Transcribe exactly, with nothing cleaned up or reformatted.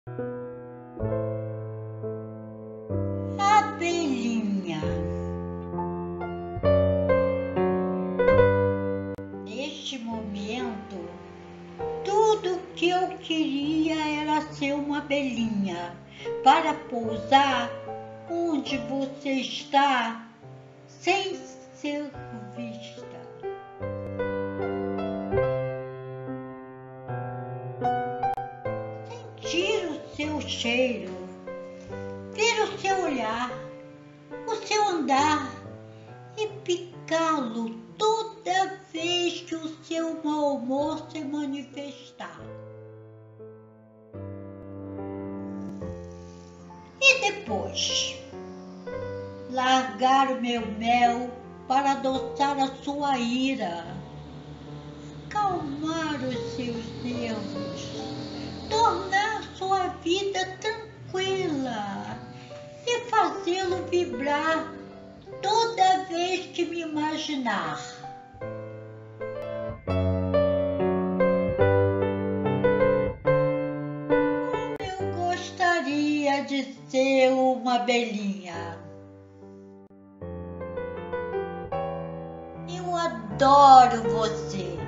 Abelhinha. Neste momento, tudo que eu queria era ser uma abelhinha para pousar onde você está, sem ser vista. Sentir o seu cheiro, ver o seu olhar, o seu andar e picá-lo toda vez que o seu mau humor se manifestar. E depois, largar o meu mel para adoçar a sua ira, calmar os seus nervos, tornar sua vida tranquila e fazê-lo vibrar toda vez que me imaginar. Como eu gostaria de ser uma abelhinha. Eu adoro você.